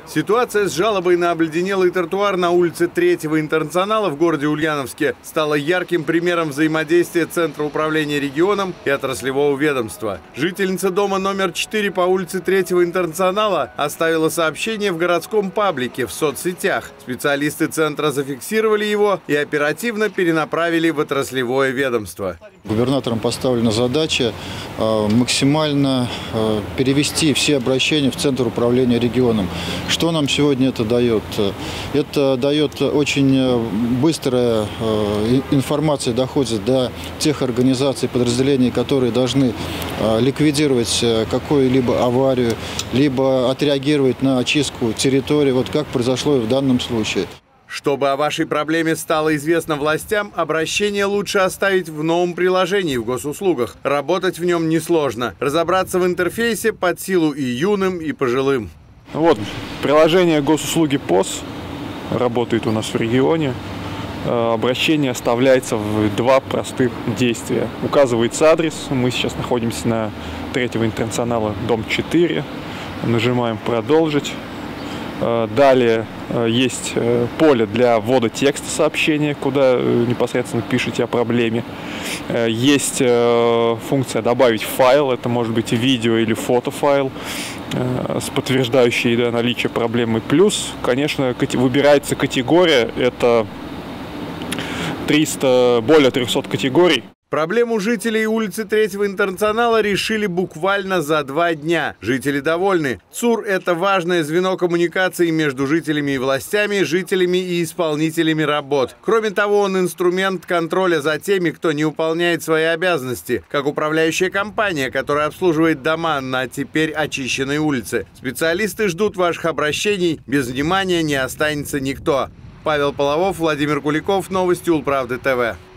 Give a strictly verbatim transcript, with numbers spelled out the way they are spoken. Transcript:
Ситуация с жалобой на обледенелый тротуар на улице Третьего Интернационала в городе Ульяновске стала ярким примером взаимодействия Центра управления регионом и отраслевого ведомства. Жительница дома номер четыре по улице Третьего Интернационала оставила сообщение в городском паблике в соцсетях. Специалисты центра зафиксировали его и оперативно перенаправили в отраслевое ведомство. Губернатором поставлена задача максимально перевести все обращения в Центр управления регионом. Что нам сегодня это дает? Это дает очень быстрая информация, доходит до тех организаций, подразделений, которые должны ликвидировать какую-либо аварию, либо отреагировать на очистку территории, вот как произошло и в данном случае. Чтобы о вашей проблеме стало известно властям, обращение лучше оставить в новом приложении в госуслугах. Работать в нем несложно. Разобраться в интерфейсе под силу и юным, и пожилым. Вот, приложение госуслуги ПОС работает у нас в регионе. Обращение оставляется в два простых действия. Указывается адрес. Мы сейчас находимся на Третьего Интернационала, дом четыре. Нажимаем «Продолжить». Далее есть поле для ввода текста сообщения, куда непосредственно пишете о проблеме. Есть функция «Добавить файл», это может быть видео или фотофайл с подтверждающей, да, наличие проблемы. Плюс, конечно, выбирается категория, это триста, более трехсот категорий. Проблему жителей улицы Третьего Интернационала решили буквально за два дня. Жители довольны. ЦУР – это важное звено коммуникации между жителями и властями, жителями и исполнителями работ. Кроме того, он инструмент контроля за теми, кто не выполняет свои обязанности, как управляющая компания, которая обслуживает дома на теперь очищенной улице. Специалисты ждут ваших обращений. Без внимания не останется никто. Павел Половов, Владимир Куликов. Новости Улправды ТВ.